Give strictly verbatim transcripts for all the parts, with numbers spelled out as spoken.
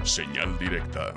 Señal directa.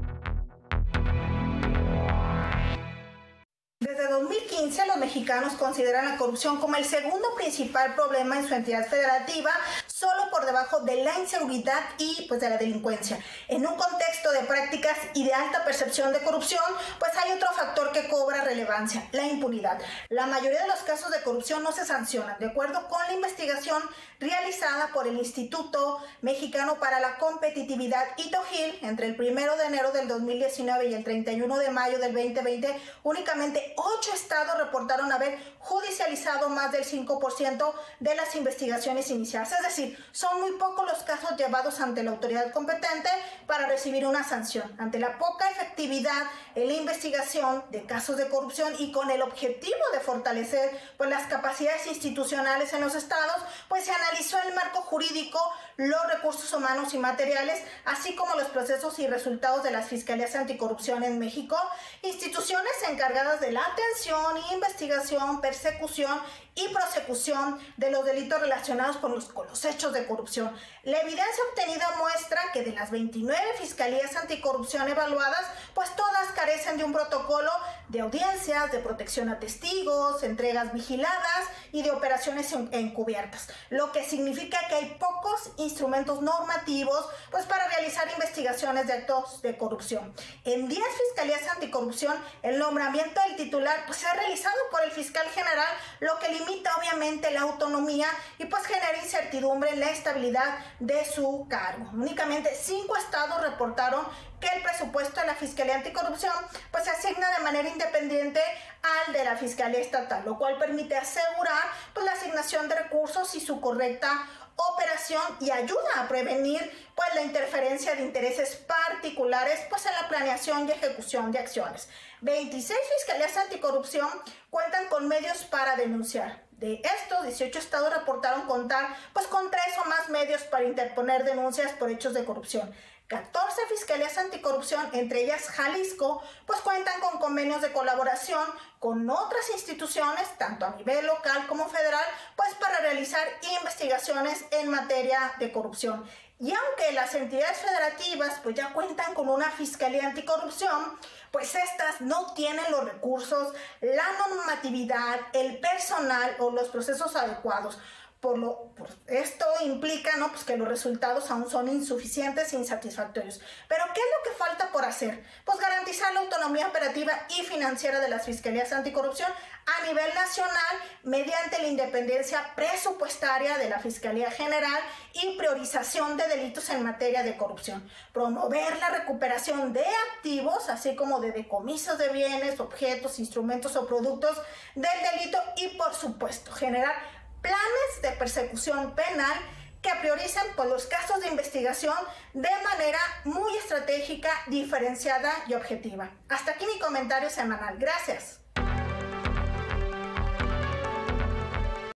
Desde dos mil quince, los mexicanos consideran la corrupción como el segundo principal problema en su entidad federativa, solo por debajo de la inseguridad y pues de la delincuencia. En un contexto de prácticas y de alta percepción de corrupción, pues hay otro factor que cobra relevancia: la impunidad. La mayoría de los casos de corrupción no se sancionan, de acuerdo con la investigación realizada por el Instituto Mexicano para la Competitividad, ITOGIL. Entre el primero de enero del dos mil diecinueve y el treinta y uno de mayo del veinte veinte, únicamente ocho estados reportaron haber judicializado más del cinco por ciento de las investigaciones iniciadas. Es decir, son muy pocos los casos llevados ante la autoridad competente para recibir una sanción. Ante la poca efectividad en la investigación de casos de corrupción y con el objetivo de fortalecer pues, las capacidades institucionales en los estados, pues se analizó el marco jurídico, los recursos humanos y materiales, así como los procesos y resultados de las fiscalías anticorrupción en México, instituciones encargadas de la atención, investigación, persecución y prosecución de los delitos relacionados con los, con los hechos de corrupción. La evidencia obtenida muestra que de las veintinueve fiscalías anticorrupción evaluadas, pues todas carecen de un protocolo de audiencias, de protección a testigos, entregas vigiladas y de operaciones encubiertas, lo que significa que hay pocos instrumentos normativos pues para realizar investigaciones de actos de corrupción. En diez fiscalías anticorrupción, el nombramiento del titular pues se ha realizado por el fiscal general, lo que limita obviamente la autonomía y pues genera incertidumbre en la estabilidad de su cargo. Únicamente cinco estados reportaron que el presupuesto de la Fiscalía Anticorrupción pues se asigna de manera independiente al de la Fiscalía Estatal, lo cual permite asegurar pues la asignación de recursos y su correcta operación y ayuda a prevenir pues la interferencia de intereses particulares pues en la planeación y ejecución de acciones. veintiséis fiscalías anticorrupción cuentan con medios para denunciar. De estos, dieciocho estados reportaron contar pues con tres o más medios para interponer denuncias por hechos de corrupción. catorce fiscalías anticorrupción, entre ellas Jalisco, pues cuentan con convenios de colaboración con otras instituciones, tanto a nivel local como federal, pues para realizar investigaciones en materia de corrupción. Y aunque las entidades federativas pues ya cuentan con una fiscalía anticorrupción, pues estas no tienen los recursos, la normatividad, el personal o los procesos adecuados. Por lo, por esto implica ¿no? pues que los resultados aún son insuficientes e insatisfactorios. Pero ¿qué es lo que falta por hacer? Pues garantizar la autonomía operativa y financiera de las fiscalías anticorrupción a nivel nacional mediante la independencia presupuestaria de la Fiscalía General y priorización de delitos en materia de corrupción. Promover la recuperación de activos, así como de decomisos de bienes, objetos, instrumentos o productos del delito y, por supuesto, generar planes de persecución penal que prioricen por los casos de investigación de manera muy estratégica, diferenciada y objetiva. Hasta aquí mi comentario semanal. Gracias.